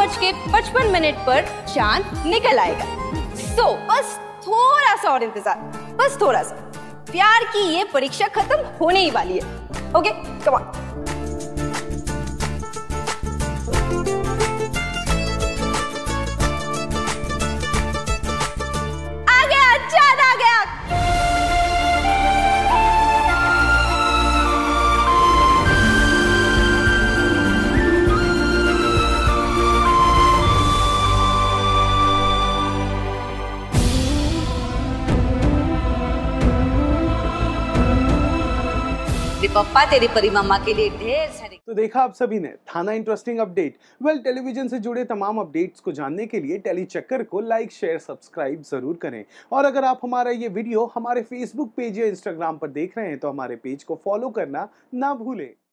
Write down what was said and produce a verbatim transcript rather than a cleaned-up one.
बज के पचपन मिनट पर चांद निकल आएगा। सो बस थोड़ा सा और इंतजार, बस थोड़ा सा। प्यार की ये परीक्षा खत्म होने ही वाली है। Okay come on. आ गया चांद आ गया। पप्पा तेरी परी मामा के लिए ढेर सारे। तो देखा आप सभी ने था ना इंटरेस्टिंग अपडेट। वेल टेलीविजन से जुड़े तमाम अपडेट्स को जानने के लिए टेली चक्कर को लाइक शेयर सब्सक्राइब जरूर करें। और अगर आप हमारा ये वीडियो हमारे फेसबुक पेज या इंस्टाग्राम पर देख रहे हैं तो हमारे पेज को फॉलो करना ना भूलें।